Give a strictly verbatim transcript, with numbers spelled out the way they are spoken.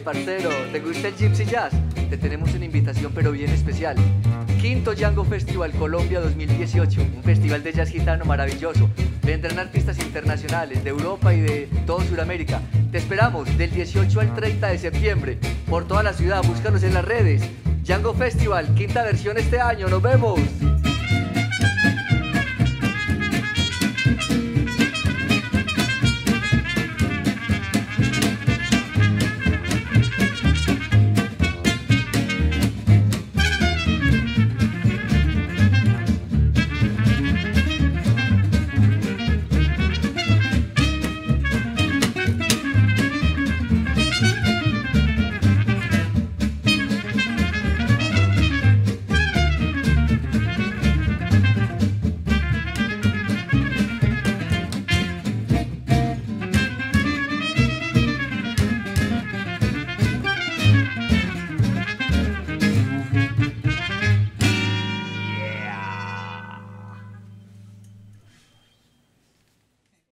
parcero, ¿te gusta el Gypsy Jazz? Te tenemos una invitación pero bien especial. Quinto Django Festival Colombia dos mil dieciocho, un festival de jazz gitano maravilloso. Vendrán artistas internacionales de Europa y de toda Sudamérica. Te esperamos del dieciocho al treinta de septiembre por toda la ciudad. Búscanos en las redes. Django Festival, quinta versión este año. ¡Nos vemos!